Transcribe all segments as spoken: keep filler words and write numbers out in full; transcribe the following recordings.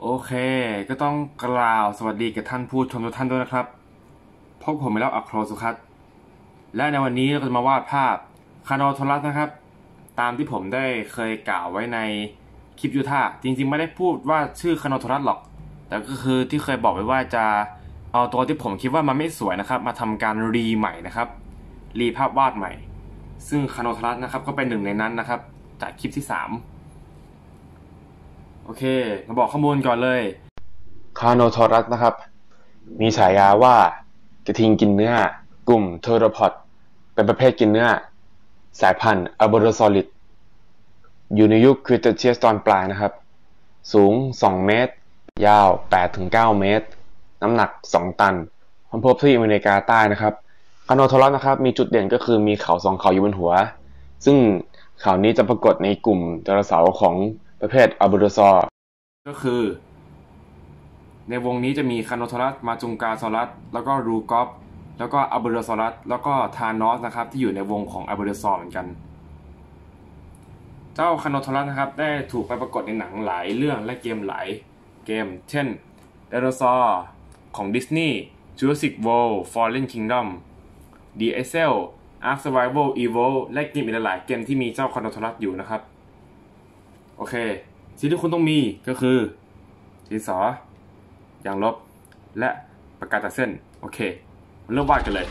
โอเคก็ต้องกล่าวสวัสดีกับท่านผู้ชมทุกท่านด้วยนะครับพบผมไปแล้วอัครสุขัตและในวันนี้เราจะมาวาดภาพคาโนโทรัสนะครับตามที่ผมได้เคยกล่าวไว้ในคลิปยูท่าจริงๆไม่ได้พูดว่าชื่อคาโนโทรัสหรอกแต่ก็คือที่เคยบอกไว้ว่าจะเอาตัวที่ผมคิดว่ามันไม่สวยนะครับมาทำการรีใหม่นะครับรีภาพวาดใหม่ซึ่งคาโนโทรัสนะครับก็เป็นหนึ่งในนั้นนะครับจากคลิปที่สามโอเคมาบอกข้อมูลก่อนเลยคาโนทอรัสนะครับมีฉายาว่ากระทิงกินเนื้อกลุ่มเทอโรพอดเป็นประเภทกินเนื้อสายพันธุ์อัลโบโรซอลิดอยู่ในยุคคริเทเชียสตอนปลายนะครับสูงสองเมตรยาว แปดถึงเก้า เมตรน้ำหนักสองตันพบที่อเมริกาใต้นะครับคาโนทอรัสนะครับมีจุดเด่นก็คือมีเขาสองเขาอยู่บนหัวซึ่งเขานี้จะปรากฏในกลุ่มไดโนเสาร์ของประเภทอัลโบโรซอร์ก็คือในวงนี้จะมีคาโนทอรัสมาจุงกาซอรัสแล้วก็รูกอฟแล้วก็อัลโบโรซอรัสแล้วก็ทานอสนะครับที่อยู่ในวงของอัลโบโรซอร์เหมือนกันเจ้าคาโนทอรัสนะครับได้ถูกไปปรากฏในหนังหลายเรื่องและเกมหลายเกมเช่นไดโนเสาร์ของดิสนีย์ Jurassic World Fallen Kingdom The Ascent Ark Survival Evolved และเกมอีกหลายเกมที่มีเจ้าคาโนทอรัสอยู่นะครับโอเคสิ่งที่คุณต้องมีก็คือดินสอยางลบและปากกาตัดเส้นโอเคเริ่มวาดกันเลย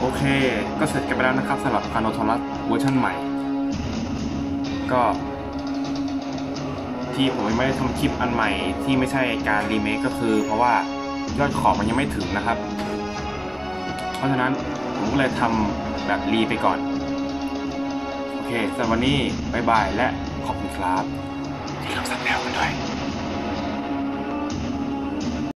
โอเคก็เสร็จกันไปแล้วนะครับสำหรับคาโนทอรัสเวอร์ชันใหม่ก็ที่ผมไม่ได้ทำคลิปอันใหม่ที่ไม่ใช่การรีเมคก็คือเพราะว่ายอดขอมันยังไม่ถึงนะครับเพราะฉะนั้นผมก็เลยทำแบบรีไปก่อนโอเคสำหรับวันนี้บ๊ายบายและขอบคุณครับที่รับสัญญาณกันด้วย